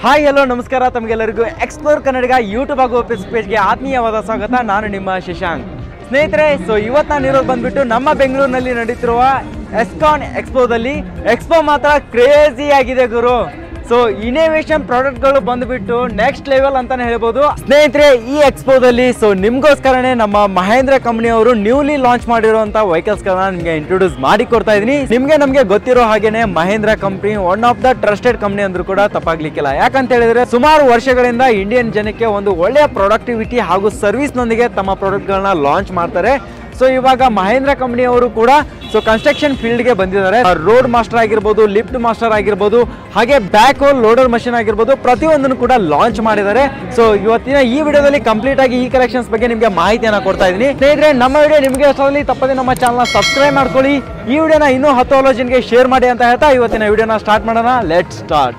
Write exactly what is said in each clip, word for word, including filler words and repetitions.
Hi hello ನಮಸ್ಕಾರ ತಮಗೆಲ್ಲರಿಗೂ explore Kannadiga YouTube ಹಾಗೂ ಫೇಸ್ ಪೇಜ್ಗೆ ಆತ್ಮೀಯವಾದ ಸ್ವಾಗತ. ನಾನು ನಿಮ್ಮ ಶಶಾಂಕ್. ಸ್ನೇಹಿತರೆ, ಸೊ ಇವತ್ತು ನಾನು ಇರೋದು ಬಂದ್ಬಿಟ್ಟು ನಮ್ಮ ಬೆಂಗಳೂರಿನಲ್ಲಿ ನಡೀತಿರುವ ಎಸ್ಕಾನ್ ಎಕ್ಸ್ಪೋದಲ್ಲಿ. ಎಕ್ಸ್ಪೋ ಮಾತ್ರ ಕ್ರೇಜಿ ಆಗಿದೆ ಗುರು. ಸೊ ಇನೋವೇಷನ್ ಪ್ರಾಡಕ್ಟ್ಗಳು ಬಂದ್ಬಿಟ್ಟು ನೆಕ್ಸ್ಟ್ ಲೆವೆಲ್ ಅಂತಾನೆ ಹೇಳ್ಬೋದು. ಸ್ನೇಹಿತರೆ, ಈ ಎಕ್ಸ್ಪೋದಲ್ಲಿ ಸೊ ನಿಮ್ಗೋಸ್ಕರನೇ ನಮ್ಮ ಮಹೇಂದ್ರ ಕಂಪನಿಯವರು ನ್ಯೂಲಿ ಲಾಂಚ್ ಮಾಡಿರುವಂತ ವೆಹಿಕಲ್ಸ್ ಗಳನ್ನ ನಿಮ್ಗೆ ಇಂಟ್ರೊಡ್ಯೂಸ್ ಮಾಡಿ ಕೊಡ್ತಾ ಇದೀನಿ. ನಿಮ್ಗೆ ನಮ್ಗೆ ಗೊತ್ತಿರೋ ಹಾಗೇನೆ Mahindra company one of the trusted company ಅಂದ್ರೂ ಕೂಡ ತಪ್ಪಾಗ್ಲಿಕ್ಕಿಲ್ಲ. ಯಾಕಂತ ಹೇಳಿದ್ರೆ ಸುಮಾರು ವರ್ಷಗಳಿಂದ ಇಂಡಿಯನ್ ಜನಕ್ಕೆ ಒಂದು ಒಳ್ಳೆಯ ಪ್ರೊಡಕ್ಟಿವಿಟಿ ಹಾಗೂ ಸರ್ವಿಸ್ ನೊಂದಿಗೆ ತಮ್ಮ ಪ್ರಾಡಕ್ಟ್ ಗಳನ್ನ ಲಾಂಚ್ ಮಾಡ್ತಾರೆ. ಸೊ ಇವಾಗ ಮಹೇಂದ್ರ ಕಂಪನಿಯವರು ಕೂಡ ಸೊ ಕನ್ಸ್ಟ್ರಕ್ಷನ್ ಫೀಲ್ಡ್ ಗೆ ಬಂದಿದ್ದಾರೆ. ರೋಡ್ ಮಾಸ್ಟರ್ ಆಗಿರ್ಬೋದು, ಲಿಫ್ಟ್ ಮಾಸ್ಟರ್ ಆಗಿರ್ಬೋದು, ಹಾಗೆ ಬ್ಯಾಕ್ ಹೋಲ್ ಲೋಡರ್ ಮಷಿನ್ ಆಗಿರ್ಬೋದು, ಪ್ರತಿಯೊಂದನ್ನು ಕೂಡ ಲಾಂಚ್ ಮಾಡಿದ್ದಾರೆ. ಸೊ ಇವತ್ತಿನ ಈ ವಿಡಿಯೋದಲ್ಲಿ ಕಂಪ್ಲೀಟ್ ಆಗಿ ಈ ಕಲೆಕ್ಷನ್ಸ್ ಬಗ್ಗೆ ನಿಮಗೆ ಮಾಹಿತಿಯನ್ನ ಕೊಡ್ತಾ ಇದ್ದೀನಿ. ಸ್ನೇಹಿತರೆ, ನಮ್ಮ ವಿಡಿಯೋ ನಿಮಗೆ ಇಷ್ಟದಲ್ಲಿ ತಪ್ಪದೆ ನಮ್ಮ ಚಾನಲ್ ಸಬ್ಸ್ಕ್ರೈಬ್ ಮಾಡ್ಕೊಳ್ಳಿ. ಈ ವಿಡಿಯೋನ ಇನ್ನೂ ಹತ್ತು ಹಲವು ಜನಕ್ಕೆ ಶೇರ್ ಮಾಡಿ ಅಂತ ಹೇಳ್ತಾ ಇವತ್ತಿನ ವಿಡಿಯೋನ ಸ್ಟಾರ್ಟ್ ಮಾಡೋಣ. Let's start.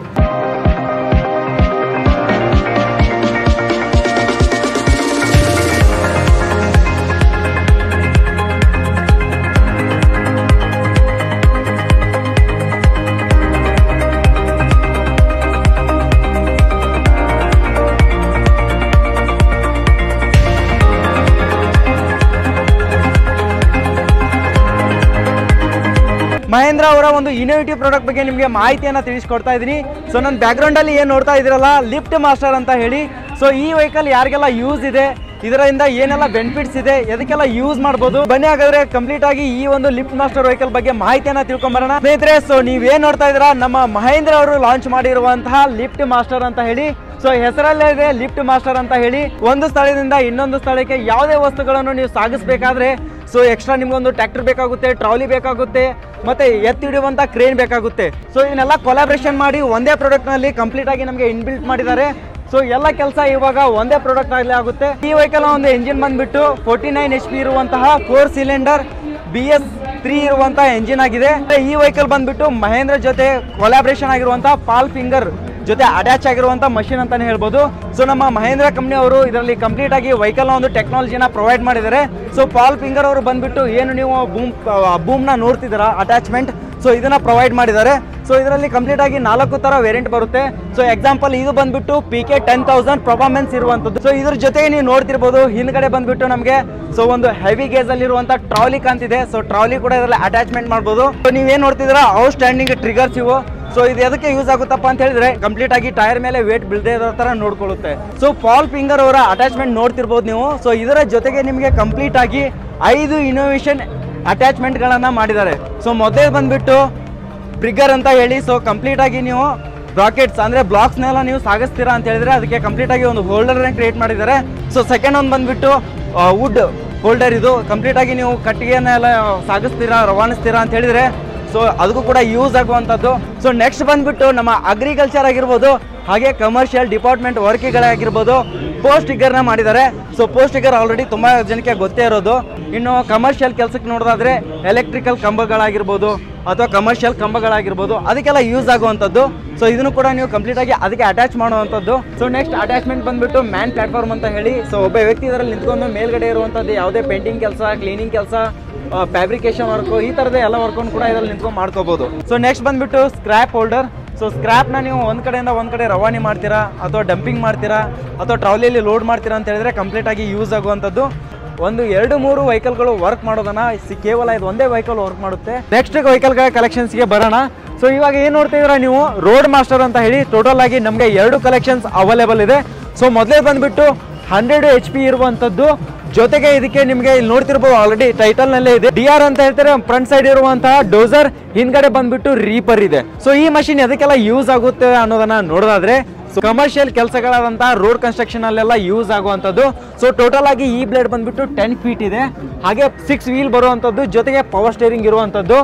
ಮಹೇಂದ್ರ ಅವರ ಒಂದು ಇನೋವೇಟಿವ್ ಪ್ರಾಡಕ್ಟ್ ಬಗ್ಗೆ ನಿಮಗೆ ಮಾಹಿತಿಯನ್ನ ತಿಳಿಸ್ಕೊಡ್ತಾ ಇದ್ದೀನಿ. ಸೊ ನನ್ನ ಬ್ಯಾಕ್ ಗ್ರೌಂಡ್ ಅಲ್ಲಿ ಏನ್ ನೋಡ್ತಾ ಇದ್ದೀರಲ್ಲ, ಲಿಫ್ಟ್ ಮಾಸ್ಟರ್ ಅಂತ ಹೇಳಿ. ಸೊ ಈ ವೆಹಿಕಲ್ ಯಾರಿಗೆಲ್ಲ ಯೂಸ್ ಇದೆ, ಇದರಿಂದ ಏನೆಲ್ಲ ಬೆನಿಫಿಟ್ಸ್ ಇದೆ, ಎದಕ್ಕೆಲ್ಲ ಯೂಸ್ ಮಾಡಬಹುದು, ಬನ್ನಿ ಹಾಗಾದ್ರೆ ಕಂಪ್ಲೀಟ್ ಆಗಿ ಈ ಒಂದು ಲಿಫ್ಟ್ ಮಾಸ್ಟರ್ ವೆಹಿಕಲ್ ಬಗ್ಗೆ ಮಾಹಿತಿಯನ್ನ ತಿಳ್ಕೊಂಬರೋಣ. ಸ್ನೇಹಿತರೆ, ಸೊ ನೀವೇನ್ ನೋಡ್ತಾ ಇದ್ದೀರಾ, ನಮ್ಮ ಮಹೇಂದ್ರ ಅವರು ಲಾಂಚ್ ಮಾಡಿರುವಂತಹ ಲಿಫ್ಟ್ ಮಾಸ್ಟರ್ ಅಂತ ಹೇಳಿ. ಸೊ ಹೆಸರಲ್ಲೇ ಇದೆ ಲಿಫ್ಟ್ ಮಾಸ್ಟರ್ ಅಂತ ಹೇಳಿ. ಒಂದು ಸ್ಥಳದಿಂದ ಇನ್ನೊಂದು ಸ್ಥಳಕ್ಕೆ ಯಾವುದೇ ವಸ್ತುಗಳನ್ನು ನೀವು ಸಾಗಿಸಬೇಕಾದ್ರೆ ಸೊ ಎಕ್ಸ್ಟ್ರಾ ನಿಮ್ಗೊಂದು ಟ್ರ್ಯಾಕ್ಟರ್ ಬೇಕಾಗುತ್ತೆ, ಟ್ರಾಲಿ ಬೇಕಾಗುತ್ತೆ, ಮತ್ತೆ ಎತ್ತಿ ಹಿಡಿಯುವಂತ ಕ್ರೇನ್ ಬೇಕಾಗುತ್ತೆ. ಸೊ ಇದನ್ನೆಲ್ಲ ಕೊಲಾಬ್ರೇಷನ್ ಮಾಡಿ ಒಂದೇ ಪ್ರಾಡಕ್ಟ್ ನಲ್ಲಿ ಕಂಪ್ಲೀಟ್ ಆಗಿ ನಮಗೆ ಇನ್ಬಿಲ್ಟ್ ಮಾಡಿದ್ದಾರೆ. ಸೊ ಎಲ್ಲ ಕೆಲಸ ಇವಾಗ ಒಂದೇ ಪ್ರಾಡಕ್ಟ್ ಅಲ್ಲಿ ಆಗುತ್ತೆ. ಈ ವೆಹಿಕಲ್ ಒಂದು ಎಂಜಿನ್ ಬಂದ್ಬಿಟ್ಟು ಫೋರ್ಟಿ ನೈನ್ ಎಚ್ ಪಿ ಇರುವಂತಹ four cylinder B S three ಇರುವಂತಹ ಎಂಜಿನ್ ಆಗಿದೆ. ಈ ವೆಹಿಕಲ್ ಬಂದ್ಬಿಟ್ಟು ಮಹೇಂದ್ರ ಜೊತೆ ಕೊಲಾಬ್ರೇಷನ್ ಆಗಿರುವಂತಹ ಪಾಲ್ ಫಿಂಗರ್ ಜೊತೆ ಅಟ್ಯಾಚ್ ಆಗಿರುವಂತ ಮಷಿನ್ ಅಂತಾನೆ ಹೇಳ್ಬೋದು. ಸೊ ನಮ್ಮ ಮಹೇಂದ್ರ ಕಂಪನಿ ಅವರು ಇದರಲ್ಲಿ ಕಂಪ್ಲೀಟ್ ಆಗಿ ವೆಹಿಕಲ್ ಒಂದು ಟೆಕ್ನಾಲಜಿನ ಪ್ರೊವೈಡ್ ಮಾಡಿದ್ದಾರೆ. ಸೊ ಪಾಲ್ ಫಿಂಗರ್ ಅವರು ಬಂದ್ಬಿಟ್ಟು ಏನು ನೀವು ಬೂಮ್ ಬೂಮ್ ನ ನೋಡ್ತಿದ್ದೀರಾ ಅಟ್ಯಾಚ್ಮೆಂಟ್, ಸೊ ಇದನ್ನ ಪ್ರೊವೈಡ್ ಮಾಡಿದ್ದಾರೆ. ಸೊ ಇದರಲ್ಲಿ ಕಂಪ್ಲೀಟ್ ಆಗಿ ನಾಲ್ಕು ತರ ವೇರಿಯಂಟ್ ಬರುತ್ತೆ. ಸೊ ಎಕ್ಸಾಂಪಲ್ ಇದು ಬಂದ್ಬಿಟ್ಟು P K ten thousand performance ಇರುವಂತದ್ದು. ಸೊ ಇದ್ರ ಜೊತೆಗೆ ನೀವು ನೋಡ್ತಿರ್ಬೋದು ಹಿಂದ್ಗಡೆ ಬಂದ್ಬಿಟ್ಟು ನಮಗೆ ಸೊ ಒಂದು ಹೆವಿ ಗೇಜ್ ಅಲ್ಲಿ ಇರುವಂತ ಟ್ರಾಲಿ ಕಾಣ್ತಿದೆ. ಸೊ ಟ್ರಾಲಿ ಕೂಡ ಇದರಲ್ಲಿ ಅಟ್ಯಾಚ್ಮೆಂಟ್ ಮಾಡಬಹುದು. ಸೊ ನೀವೇನ್ ನೋಡ್ತಿದ್ದೀರಾ ಔಟ್ ಸ್ಟ್ಯಾಂಡಿಂಗ್ ಟ್ರಿಗರ್ಸ್ ಇವು. ಸೊ ಇದು ಎದಕ್ಕೆ ಯೂಸ್ ಆಗುತ್ತಪ್ಪ ಅಂತ ಹೇಳಿದ್ರೆ ಕಂಪ್ಲೀಟ್ ಆಗಿ ಟೈರ್ ಮೇಲೆ ವೇಟ್ ಬೀಳದೆ ಇರೋ ತರ ನೋಡ್ಕೊಳ್ಳುತ್ತೆ. ಸೊ ಪಾಲ್ ಫಿಂಗರ್ ಅವರ ಅಟ್ಯಾಚ್ಮೆಂಟ್ ನೋಡ್ತಿರ್ಬೋದು ನೀವು. ಸೊ ಇದರ ಜೊತೆಗೆ ನಿಮಗೆ ಕಂಪ್ಲೀಟ್ ಆಗಿ ಐದು ಇನೋವೇಷನ್ ಅಟ್ಯಾಚ್ಮೆಂಟ್ ಗಳನ್ನ ಮಾಡಿದ್ದಾರೆ. ಸೊ ಮೊದಲೇ ಬಂದ್ಬಿಟ್ಟು ಟ್ರಿಗರ್ ಅಂತ ಹೇಳಿ. ಸೊ ಕಂಪ್ಲೀಟ್ ಆಗಿ ನೀವು ಬ್ರಾಕೆಟ್ಸ್ ಅಂದ್ರೆ ಬ್ಲಾಕ್ಸ್ ನೆಲ್ಲ ನೀವು ಸಾಗಿಸ್ತೀರಾ ಅಂತ ಹೇಳಿದ್ರೆ ಅದಕ್ಕೆ ಕಂಪ್ಲೀಟ್ ಆಗಿ ಒಂದು ಹೋಲ್ಡರ್ ಕ್ರಿಯೇಟ್ ಮಾಡಿದ್ದಾರೆ. ಸೊ ಸೆಕೆಂಡ್ ಒಂದು ಬಂದ್ಬಿಟ್ಟು ವುಡ್ ಹೋಲ್ಡರ್. ಇದು ಕಂಪ್ಲೀಟ್ ಆಗಿ ನೀವು ಕಟ್ಟಿಗೆನೆಲ್ಲ ಸಾಗಿಸ್ತೀರಾ, ರವಾನಿಸ್ತೀರಾ ಅಂತ ಹೇಳಿದ್ರೆ ಸೊ ಅದಕ್ಕೂ ಕೂಡ ಯೂಸ್ ಆಗುವಂಥದ್ದು. ಸೊ ನೆಕ್ಸ್ಟ್ ಬಂದ್ಬಿಟ್ಟು ನಮ್ಮ ಅಗ್ರಿಕಲ್ಚರ್ ಆಗಿರ್ಬೋದು, ಹಾಗೆ ಕಮರ್ಷಿಯಲ್ ಡಿಪಾರ್ಟ್ಮೆಂಟ್ ವರ್ಕ್ಗಳಾಗಿರ್ಬೋದು, ಪೋಸ್ಟ್ ಟಿಗರ್ನ ಮಾಡಿದ್ದಾರೆ. ಸೊ ಪೋಸ್ಟ್ ಟಿಗರ್ ಆಲ್ರೆಡಿ ತುಂಬಾ ಜನಕ್ಕೆ ಗೊತ್ತೇ ಇರೋದು. ಇನ್ನು ಕಮರ್ಷಿಯಲ್ ಕೆಲಸಕ್ಕೆ ನೋಡೋದಾದ್ರೆ ಎಲೆಕ್ಟ್ರಿಕಲ್ ಕಂಬಗಳಾಗಿರ್ಬೋದು ಅಥವಾ ಕಮರ್ಷಿಯಲ್ ಕಂಬಗಳಾಗಿರ್ಬೋದು, ಅದಕ್ಕೆಲ್ಲ ಯೂಸ್ ಆಗುವಂಥದ್ದು. ಸೊ ಇದನ್ನು ಕೂಡ ನೀವು ಕಂಪ್ಲೀಟ್ ಆಗಿ ಅದಕ್ಕೆ ಅಟ್ಯಾಚ್ ಮಾಡುವಂಥದ್ದು. ಸೊ ನೆಕ್ಸ್ಟ್ ಅಟ್ಯಾಚ್ಮೆಂಟ್ ಬಂದ್ಬಿಟ್ಟು ಮ್ಯಾನ್ ಪ್ಲಾಟ್ಫಾರ್ಮ್ ಅಂತ ಹೇಳಿ. ಸೊ ಒಬ್ಬ ವ್ಯಕ್ತಿ ಇದರಲ್ಲಿ ನಿಂತ್ಕೊಂಡು ಮೇಲ್ಗಡೆ ಇರುವಂಥದ್ದು ಯಾವುದೇ ಪೇಂಟಿಂಗ್ ಕೆಲಸ, ಕ್ಲೀನಿಂಗ್ ಕೆಲಸ, ಫ್ಯಾಬ್ರಿಕೇಶನ್ ವರ್ಕ್, ಈ ತರದ ಎಲ್ಲ ವರ್ಕ್ ಕೂಡ ಇದರಲ್ಲಿ ನಿಂತ್ಕೊಂಡು ಮಾಡ್ಕೋಬಹುದು. ಸೊ ನೆಕ್ಸ್ಟ್ ಬಂದ್ಬಿಟ್ಟು ಸ್ಕ್ರಾಪ್ ಹೋಲ್ಡರ್. ಸೊ ಸ್ಕ್ರಾಪ್ ನ ನೀವು ಒಂದ್ ಕಡೆಯಿಂದ ಒಂದ್ ಕಡೆ ರವಾನಿ ಮಾಡ್ತೀರಾ ಅಥವಾ ಡಂಪಿಂಗ್ ಮಾಡ್ತೀರಾ ಅಥವಾ ಟ್ರಾಲಿಯಲ್ಲಿ ಲೋಡ್ ಮಾಡ್ತೀರಾ ಅಂತ ಹೇಳಿದ್ರೆ ಕಂಪ್ಲೀಟ್ ಆಗಿ ಯೂಸ್ ಆಗುವಂಥದ್ದು. ಒಂದು ಎರಡು ಮೂರು ವೆಹಿಕಲ್ಗಳು ವರ್ಕ್ ಮಾಡೋದನ್ನ ಕೇವಲ ಇದು ಒಂದೇ ವೆಹಿಕಲ್ ವರ್ಕ್ ಮಾಡುತ್ತೆ. ನೆಕ್ಸ್ಟ್ ವೆಹಿಕಲ್ ಕಲೆಕ್ಷನ್ಸ್ ಗೆ ಬರೋಣ. ಸೊ ಇವಾಗ ಏನ್ ನೋಡ್ತಾ ಇದ್ದೀರಾ ನೀವು, ರೋಡ್ ಮಾಸ್ಟರ್ ಅಂತ ಹೇಳಿ. ಟೋಟಲ್ ಆಗಿ ನಮಗೆ ಎರಡು ಕಲೆಕ್ಷನ್ಸ್ ಅವೈಲೇಬಲ್ ಇದೆ. ಸೊ ಮೊದಲೇ ಬಂದ್ಬಿಟ್ಟು ಹಂಡ್ರೆಡ್ ಎಚ್ ಪಿ ಇರುವಂತದ್ದು, ಜೊತೆಗೆ ಇದಕ್ಕೆ ನಿಮಗೆ ಇಲ್ಲಿ ನೋಡ್ತಿರ್ಬೋದು ಆಲ್ರೆಡಿ ಟೈಟಲ್ ನಲ್ಲೇ ಇದೆ ಡಿ ಆರ್ ಅಂತ ಹೇಳ್ತಾರೆ. ಫ್ರಂಟ್ ಸೈಡ್ ಇರುವಂತಹ ಡೋಸರ್, ಹಿಂದ್ಗಡೆ ಬಂದ್ಬಿಟ್ಟು ರೀಪರ್ ಇದೆ. ಸೊ ಈ ಮಷಿನ್ ಎದಕ್ಕೆಲ್ಲ ಯೂಸ್ ಆಗುತ್ತೆ ಅನ್ನೋದನ್ನ ನೋಡೋದಾದ್ರೆ ಕಮರ್ಷಿಯಲ್ ಕೆಲಸಗಳಾದಂತಹ ರೋಡ್ ಕನ್ಸ್ಟ್ರಕ್ಷನ್ ಅಲ್ಲೆಲ್ಲ ಯೂಸ್ ಆಗುವಂತದ್ದು. ಸೊ ಟೋಟಲ್ ಆಗಿ ಈ ಬ್ಲೇಡ್ ಬಂದ್ಬಿಟ್ಟು ಟೆನ್ ಫೀಟ್ ಇದೆ, ಹಾಗೆ ಸಿಕ್ಸ್ ವೀಲ್ ಬರುವಂತದ್ದು, ಜೊತೆಗೆ ಪವರ್ ಸ್ಟೇರಿಂಗ್ ಇರುವಂತದ್ದು.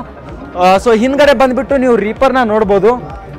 ಸೊ ಹಿಂದ್ಗಡೆ ಬಂದ್ಬಿಟ್ಟು ನೀವು ರೀಪರ್ ನ ನೋಡ್ಬೋದು.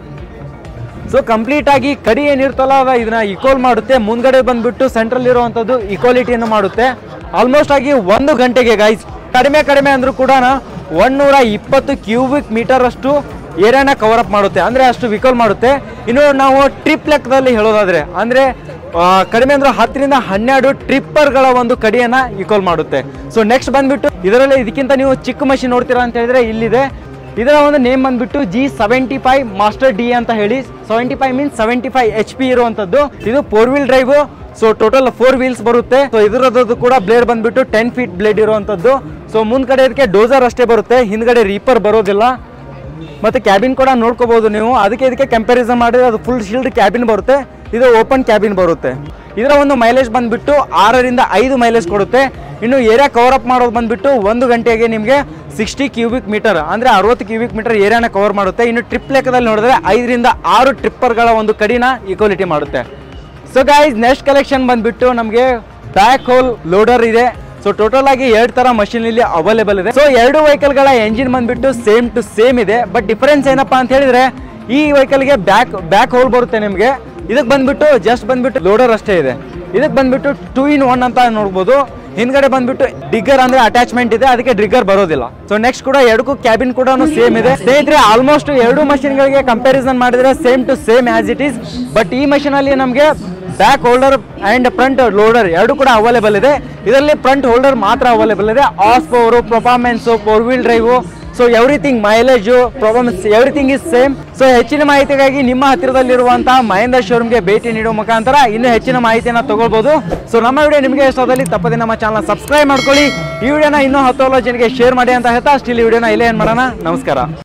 ಸೊ ಕಂಪ್ಲೀಟ್ ಆಗಿ ಕಡಿ ಏನಿರ್ತಲ್ಲ ಇದನ್ನ ಈಕ್ವಲ್ ಮಾಡುತ್ತೆ. ಮುಂದ್ಗಡೆ ಬಂದ್ಬಿಟ್ಟು ಸೆಂಟ್ರಲ್ ಇರುವಂತದ್ದು ಈಕ್ವಾಲಿಟಿಯನ್ನು ಮಾಡುತ್ತೆ. ಆಲ್ಮೋಸ್ಟ್ ಆಗಿ ಒಂದು ಗಂಟೆಗೆ ಗೈಸ್ ಕಡಿಮೆ ಕಡಿಮೆ ಅಂದ್ರೂ ಕೂಡ ಒನ್ನೂರ ಇಪ್ಪತ್ತು ಕ್ಯೂಬಿಕ್ ಮೀಟರ್ ಅಷ್ಟು ಏರಿಯಾನ ಕವರ್ ಅಪ್ ಮಾಡುತ್ತೆ, ಅಂದ್ರೆ ಅಷ್ಟು ವಿಕಲ್ ಮಾಡುತ್ತೆ. ಇನ್ನು ನಾವು ಟ್ರಿಪ್ ಲೆಕ್ಕದಲ್ಲಿ ಹೇಳೋದಾದ್ರೆ ಅಂದ್ರೆ ಕಡಿಮೆ ಅಂದ್ರೆ ಹತ್ತರಿಂದ ಹನ್ನೆರಡು ಟ್ರಿಪ್ಪರ್ಗಳ ಒಂದು ಕಡಿಯನ್ನ ಈಕ್ವಲ್ ಮಾಡುತ್ತೆ. ಸೊ ನೆಕ್ಸ್ಟ್ ಬಂದ್ಬಿಟ್ಟು ಇದರಲ್ಲಿ ಇದಕ್ಕಿಂತ ನೀವು ಚಿಕ್ಕ ಮಷಿನ್ ನೋಡ್ತೀರಾ ಅಂತ ಹೇಳಿದ್ರೆ ಇಲ್ಲಿದೆ. ಇದರ ಒಂದು ನೇಮ್ ಬಂದ್ಬಿಟ್ಟು G seventy five master D ಅಂತ ಹೇಳಿ. Seventy five means seventy five H P ಇರುವಂತದ್ದು. ಇದು four wheel drive. So total four wheels ಬರುತ್ತೆ. ಸೊ ಇದರದ್ದು ಕೂಡ ಬ್ಲೇಡ್ ಬಂದ್ಬಿಟ್ಟು ಟೆನ್ ಫೀಟ್ ಬ್ಲೇಡ್ ಇರುವಂತದ್ದು. ಸೊ ಮುಂದ್ಗಡೆ ಇದಕ್ಕೆ ಡೋಸರ್ ಅಷ್ಟೇ ಬರುತ್ತೆ, ಹಿಂದ್ಗಡೆ ರೀಪರ್ ಬರೋದಿಲ್ಲ. ಮತ್ತೆ ಕ್ಯಾಬಿನ್ ಕೂಡ ನೋಡ್ಕೋಬಹುದು ನೀವು. ಅದಕ್ಕೆ ಇದಕ್ಕೆ ಕಂಪ್ಯಾರಿಸನ್ ಮಾಡಿದ್ರೆ ಅದು ಫುಲ್ ಶೀಲ್ಡ್ ಕ್ಯಾಬಿನ್ ಬರುತ್ತೆ, ಇದು ಓಪನ್ ಕ್ಯಾಬಿನ್ ಬರುತ್ತೆ. ಇದರ ಒಂದು ಮೈಲೇಜ್ ಬಂದ್ಬಿಟ್ಟು ಆರರಿಂದ ಐದು ಮೈಲೇಜ್ ಕೊಡುತ್ತೆ. ಇನ್ನು ಏರಿಯಾ ಕವರ್ ಅಪ್ ಮಾಡೋದು ಬಂದ್ಬಿಟ್ಟು ಒಂದು ಗಂಟೆಗೆ ನಿಮಗೆ ಸಿಕ್ಸ್ಟಿ ಕ್ಯೂಬಿಕ್ ಮೀಟರ್ ಅಂದ್ರೆ ಅರವತ್ತು ಕ್ಯೂಬಿಕ್ ಮೀಟರ್ ಏರಿಯಾನ ಕವರ್ ಮಾಡುತ್ತೆ. ಇನ್ನು ಟ್ರಿಪ್ ಲೆಕ್ಕದಲ್ಲಿ ನೋಡಿದ್ರೆ ಐದರಿಂದ ಆರು ಟ್ರಿಪ್ಪರ್ಗಳ ಒಂದು ಕಡಿನ ಈಕ್ವಾಲಿಟಿ ಮಾಡುತ್ತೆ. ಸೊ ಗೈಸ್, ನೆಕ್ಸ್ಟ್ ಕಲೆಕ್ಷನ್ ಬಂದ್ಬಿಟ್ಟು ನಮಗೆ ಬ್ಯಾಕ್ ಹೋಲ್ ಲೋಡರ್ ಇದೆ. ಸೊ ಟೋಟಲ್ ಆಗಿ ಎರಡು ತರ ಮಷೀನ್ ಇಲ್ಲಿ ಅವೈಲೇಬಲ್ ಇದೆ. ಸೊ ಎರಡು ವೆಹಿಕಲ್ ಗಳ ಎಂಜಿನ್ ಬಂದ್ಬಿಟ್ಟು ಸೇಮ್ ಟು ಸೇಮ್ ಇದೆ. ಬಟ್ ಡಿಫರೆನ್ಸ್ ಏನಪ್ಪಾ ಅಂತ ಹೇಳಿದ್ರೆ ಈ ವೆಹಿಕಲ್ ಗೆ ಬ್ಯಾಕ್ ಬ್ಯಾಕ್ ಹೋಲ್ ಬರುತ್ತೆ ನಿಮಗೆ. ಇದಕ್ಕೆ ಬಂದ್ಬಿಟ್ಟು ಜಸ್ಟ್ ಬಂದ್ಬಿಟ್ಟು ಲೋಡರ್ ಅಷ್ಟೇ ಇದೆ. ಇದಕ್ಕೆ ಬಂದ್ಬಿಟ್ಟು ಟೂ ಇನ್ ಒನ್ ಅಂತ ನೋಡ್ಬೋದು. ಹಿಂದ್ಗಡೆ ಬಂದ್ಬಿಟ್ಟು ಡಿಗ್ಗರ್ ಅಂದ್ರೆ ಅಟ್ಯಾಚ್ಮೆಂಟ್ ಇದೆ, ಅದಕ್ಕೆ ಡ್ರಿಗ್ಗರ್ ಬರೋದಿಲ್ಲ. ಸೊ ನೆಕ್ಸ್ಟ್ ಕೂಡ ಎರಡಕ್ಕೂ ಕ್ಯಾಬಿನ್ ಕೂಡ ಸೇಮ್ ಇದೆ. ಸ್ನೇಹಿತರೆ, ಆಲ್ಮೋಸ್ಟ್ ಎರಡು ಮಷೀನ್ ಗಳಿಗೆ ಕಂಪ್ಯಾರಿಸನ್ ಮಾಡಿದ್ರೆ same to same as it is. But ಈ ಮಷೀನ್ ಅಲ್ಲಿ ನಮಗೆ back holder and front loader ಎರಡು ಕೂಡ ಅವೈಲೇಬಲ್ ಇದೆ. ಇದರಲ್ಲಿ ಫ್ರಂಟ್ ಹೋಲ್ಡರ್ ಮಾತ್ರ ಅವೈಲೇಬಲ್ ಇದೆ. As power, performance, four wheel drive, so everything, mileage, performance everything is same. So ಹೆಚ್ಚಿನ ಮಾಹಿತಿಗಾಗಿ ನಿಮ್ಮ ಹತ್ತಿರದಲ್ಲಿರುವಂತಹ ಮಹೇಂದ್ರ ಶೋರೂಮ್ಗೆ ಭೇಟಿ ನೀಡುವ ಮುಖಾಂತರ ಇನ್ನೂ ಹೆಚ್ಚಿನ ಮಾಹಿತಿಯನ್ನು ತಗೊಳ್ಬಹುದು. ಸೊ ನಮ್ಮ ವಿಡಿಯೋ ನಿಮಗೆ ಇಷ್ಟದಲ್ಲಿ ತಪ್ಪದೆ ನಮ್ಮ ಚಾನಲ್ ಸಬ್ಸ್ಕ್ರೈಬ್ ಮಾಡ್ಕೊಳ್ಳಿ. ಈ ವಿಡಿಯೋನ ಇನ್ನೂ ಹತ್ತು ಹಲವು ಜನರಿಗೆ ಶೇರ್ ಮಾಡಿ ಅಂತ ಹೇಳ್ತಾ ಸ್ಟಿಲ್ ಈ ವಿಡಿಯೋನ ಇಲ್ಲೇ ಏನ್ ಮಾಡೋಣ. ನಮಸ್ಕಾರ.